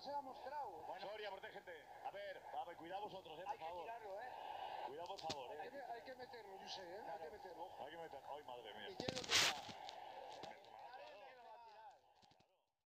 se ha mostrado. Bueno, Soria, protégete. A ver, cuidado vosotros, por Hay que favor. tirarlo, Cuidado, por favor, Hay que meterlo, yo sé, Hay que meterlo. Hay que meter. Ay, madre mía. ¿Y quién lo tira?